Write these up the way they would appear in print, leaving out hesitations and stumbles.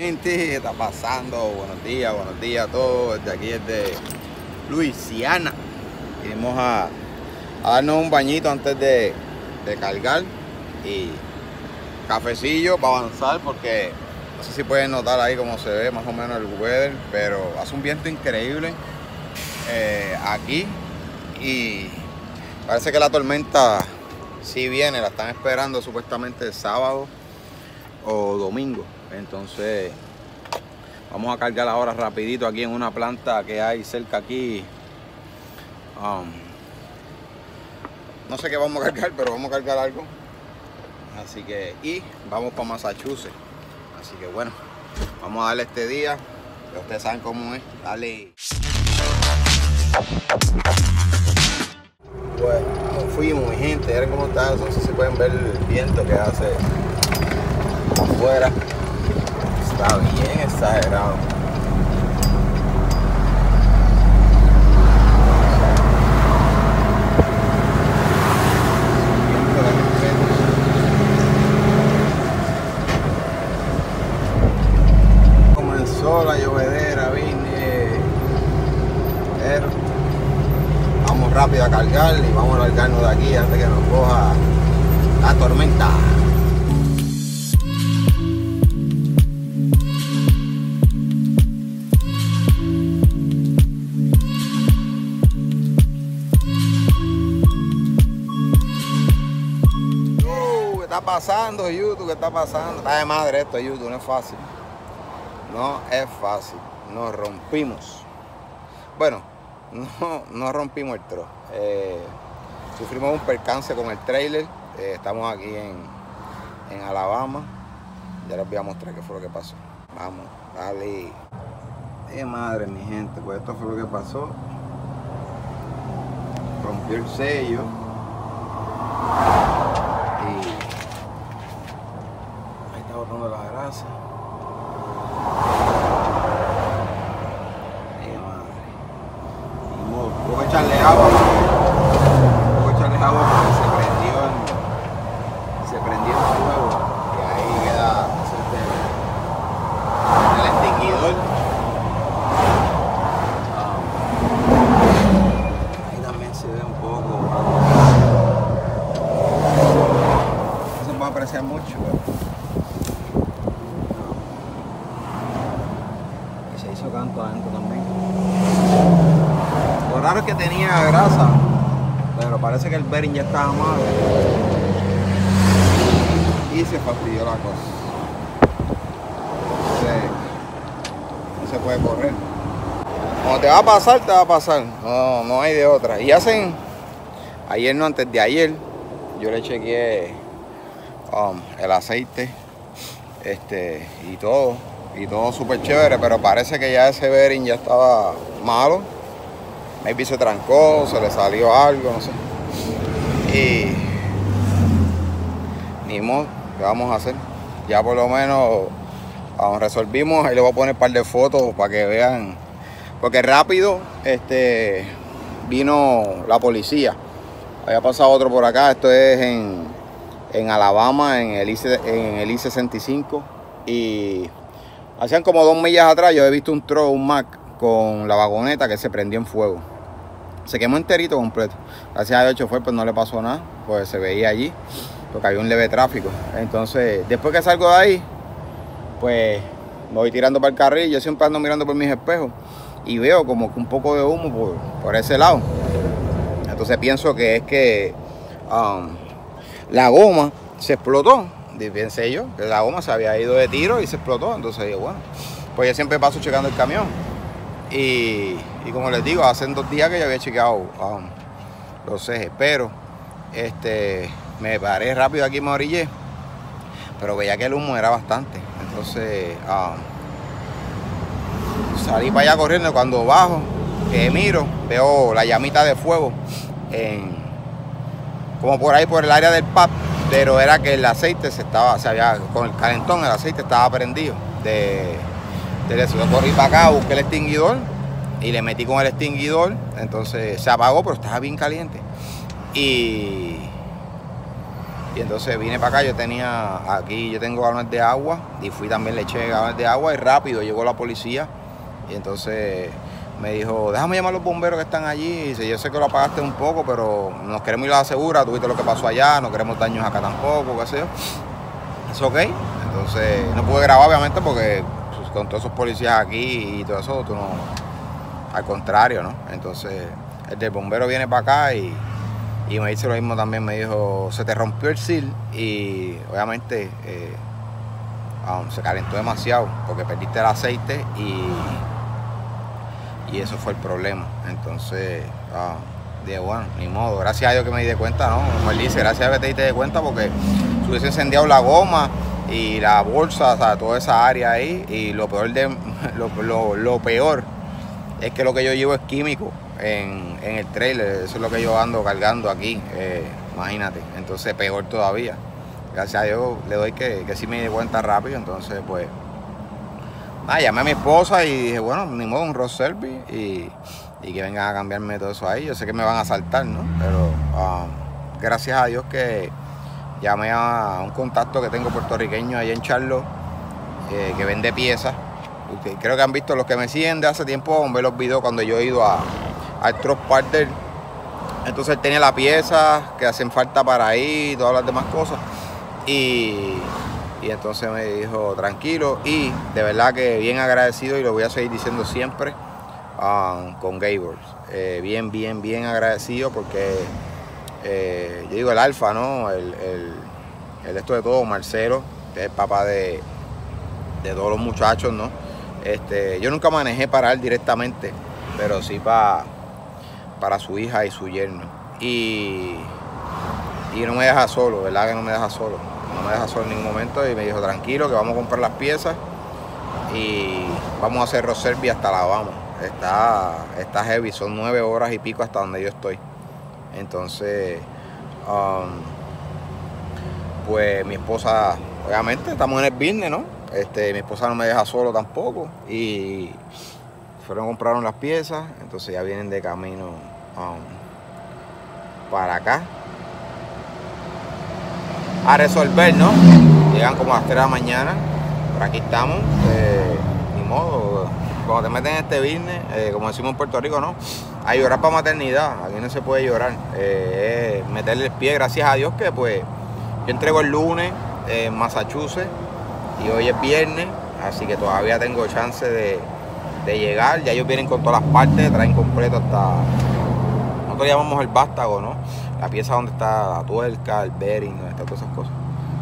Gente, ¿qué está pasando? Buenos días a todos. Desde aquí, desde Luisiana. Vinimos a darnos un bañito antes de cargar y cafecillo para avanzar, porque no sé si pueden notar ahí cómo se ve más o menos el weather, pero hace un viento increíble aquí y parece que la tormenta sí viene, la están esperando supuestamente el sábado o domingo. Entonces vamos a cargar ahora rapidito aquí en una planta que hay cerca aquí. No sé qué vamos a cargar, pero vamos a cargar algo. Así que, y vamos para Massachusetts. Así que bueno, vamos a darle este día. Ya ustedes saben cómo es. Dale. Bueno, nos fuimos, mi gente. Miren cómo está. No sé si pueden ver el viento que hace afuera. Está bien exagerado. Comenzó la llovedera, vine. Pero vamos rápido a cargar y vamos a largarnos de aquí antes que nos coja la tormenta. ¿Qué está pasando, YouTube? ¿Qué está pasando? Está de madre esto, YouTube, no es fácil. No es fácil. Nos rompimos. Bueno, no rompimos el trozo. Sufrimos un percance con el trailer. Estamos aquí en Alabama. Ya les voy a mostrar qué fue lo que pasó. Vamos, dale. De madre, mi gente, pues esto fue lo que pasó. Rompió el sello. Botando la grasa. Ay, madre. Y modo, tengo que echarle agua. Porque se prendió el fuego. Y ahí queda el extinguidor. Ahí también se ve un poco. No se puede apreciar mucho, pero hizo canto adentro también. Lo raro es que tenía grasa, pero parece que el bearing ya estaba mal y se fastidió la cosa. No se puede correr. Cuando te va a pasar, te va a pasar. No hay de otra. Y hacen, ayer no, antes de ayer, yo le chequeé el aceite y todo súper chévere, pero parece que ya ese bearing ya estaba malo. Maybe se trancó, se le salió algo, no sé. Y ni modo, ¿qué vamos a hacer? Ya por lo menos resolvimos. Ahí le voy a poner un par de fotos para que vean. Porque rápido vino la policía. Había pasado otro por acá. Esto es en Alabama, en el I-65. Y hacían como 2 millas atrás, yo he visto un truck, un Mack, con la vagoneta que se prendió en fuego. Se quemó enterito completo. Gracias a Dios, el chofer pues no le pasó nada, pues se veía allí, porque había un leve tráfico. Entonces, después que salgo de ahí, pues me voy tirando para el carril. Yo siempre ando mirando por mis espejos y veo como que un poco de humo por ese lado. Entonces pienso que es que la goma se explotó. Pensé yo que la goma se había ido de tiro y se explotó. Entonces digo, bueno, pues yo siempre paso checando el camión y como les digo, hace 2 días que yo había chequeado los ejes, pero me paré rápido aquí, me orillé, pero veía que el humo era bastante. Entonces salí para allá corriendo. Cuando bajo, que miro, veo la llamita de fuego como por ahí por el área del pub. Pero era que el aceite con el calentón, el aceite estaba prendido de eso. Yo corrí para acá, busqué el extinguidor y le metí con el extinguidor. Entonces se apagó, pero estaba bien caliente. Y Y entonces vine para acá, yo tengo galones de agua y fui también, le eché galones de agua y rápido llegó la policía y entonces me dijo, déjame llamar a los bomberos que están allí. Y dice, yo sé que lo apagaste un poco, pero nos queremos ir a la segura, tú viste lo que pasó allá, no queremos daños acá tampoco, qué sé yo. Es ok. Entonces no pude grabar obviamente porque pues, con todos esos policías aquí y todo eso, tú no, al contrario, ¿no? Entonces el del bombero viene para acá y me dice lo mismo también, me dijo, se te rompió el seal y obviamente se calentó demasiado porque perdiste el aceite y eso fue el problema. Entonces, dije, bueno, ni modo, gracias a Dios que me di cuenta, ¿no? Como él dice, gracias a Dios que te diste cuenta porque se hubiese encendido la goma y la bolsa, o sea, toda esa área ahí y lo peor lo peor es que lo que yo llevo es químico en el trailer, eso es lo que yo ando cargando aquí, imagínate, entonces peor todavía. Gracias a Dios le doy que sí me di cuenta rápido, entonces pues nada, llamé a mi esposa y dije, bueno, ni modo, un road service y que vengan a cambiarme todo eso ahí. Yo sé que me van a saltar, ¿no? Pero gracias a Dios que llamé a un contacto que tengo puertorriqueño allá en Charlotte que vende piezas. Creo que han visto los que me siguen de hace tiempo, ver los videos cuando yo he ido al Truck Partner. Entonces él tenía la pieza que hacen falta para ahí y todas las demás cosas. Y entonces me dijo, tranquilo, y de verdad que bien agradecido y lo voy a seguir diciendo siempre con Gables. Bien agradecido porque yo digo el alfa, ¿no? El esto de todo, Marcelo, que es el papá de todos los muchachos, ¿no? Yo nunca manejé para él directamente, pero sí para su hija y su yerno. Y no me deja solo, ¿verdad? Que no me deja solo. No me deja solo en ningún momento y me dijo, tranquilo, que vamos a comprar las piezas y vamos a hacer road service hasta Alabama. Está heavy, son 9 horas y pico hasta donde yo estoy. Entonces, pues mi esposa, obviamente estamos en el business, ¿no? Mi esposa no me deja solo tampoco y compraron las piezas, entonces ya vienen de camino para acá a resolver, ¿no? Llegan como a las 3 de la mañana, por aquí estamos, ni modo, cuando te meten en este business, como decimos en Puerto Rico, ¿no? A llorar para maternidad, aquí no se puede llorar, meterle el pie, gracias a Dios que pues yo entrego el lunes en Massachusetts y hoy es viernes, así que todavía tengo chance de llegar. Ya ellos vienen con todas las partes, traen completo hasta, nosotros llamamos el vástago, ¿no? La pieza donde está la tuerca, el bearing, donde están todas esas cosas.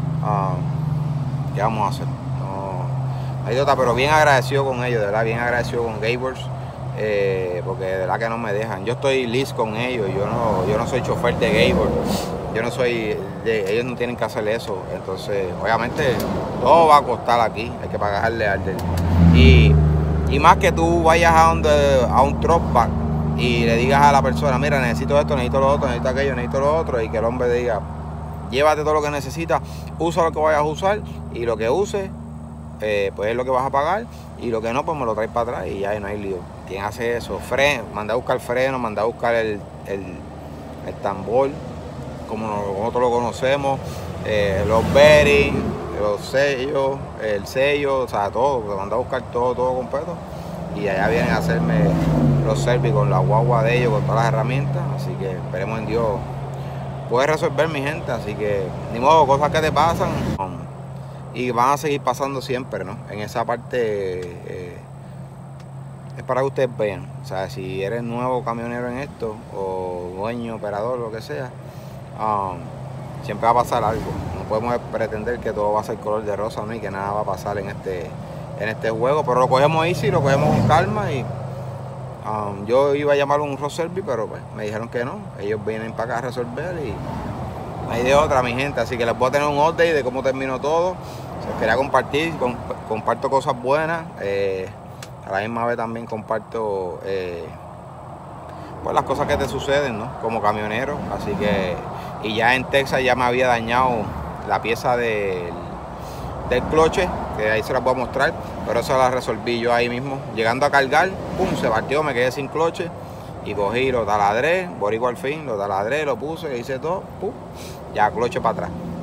¿Qué vamos a hacer? No, pero bien agradecido con ellos, de verdad, bien agradecido con Gables, porque de verdad que no me dejan. Yo estoy list con ellos, yo no soy chofer de Gables, ellos no tienen que hacer eso. Entonces, obviamente, todo va a costar aquí, hay que pagarle al del. Y más que tú vayas a un truck back y le digas a la persona, mira, necesito esto, necesito lo otro, necesito aquello, necesito lo otro, y que el hombre diga, llévate todo lo que necesitas, usa lo que vayas a usar y lo que uses, pues es lo que vas a pagar y lo que no, pues me lo traes para atrás y ya no hay lío. ¿Quién hace eso? Manda a buscar freno, manda a buscar el tambor, como nosotros lo conocemos, los bearings, los sellos, el sello, o sea, todo, porque manda a buscar todo completo y allá vienen a hacerme los service con la guagua de ellos, con todas las herramientas, así que esperemos en Dios puede resolver, mi gente, así que ni modo, cosas que te pasan y van a seguir pasando siempre, ¿no? En esa parte es para que ustedes vean, o sea, si eres nuevo camionero en esto o dueño, operador, lo que sea, siempre va a pasar algo. No podemos pretender que todo va a ser color de rosa, ¿no? Y que nada va a pasar en este juego, pero lo cogemos easy, lo cogemos con calma y yo iba a llamarlo un road service, pero pues, me dijeron que no, ellos vienen para acá a resolver y no hay de otra, mi gente, así que les voy a tener un update de cómo terminó todo. Quería compartir, comparto cosas buenas, a la misma vez también comparto pues las cosas que te suceden, ¿no? Como camionero, así que, y ya en Texas ya me había dañado la pieza del cloche, que ahí se las voy a mostrar, pero eso la resolví yo ahí mismo, llegando a cargar, pum, se partió, me quedé sin cloche y cogí, lo taladré, boricua al fin, lo taladré, lo puse, hice todo, pum, ya cloche para atrás.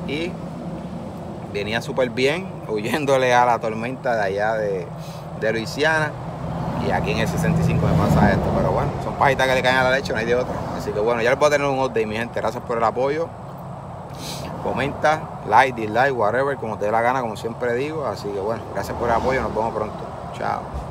y venía súper bien, huyéndole a la tormenta de allá de Luisiana. Y aquí en el 65 me pasa esto, pero bueno, son pajitas que le caen a la leche, no hay de otra. Así que bueno, ya les voy a tener un update, mi gente. Gracias por el apoyo. Comenta, like, dislike, whatever, como te dé la gana, como siempre digo. Así que bueno, gracias por el apoyo, nos vemos pronto. Chao.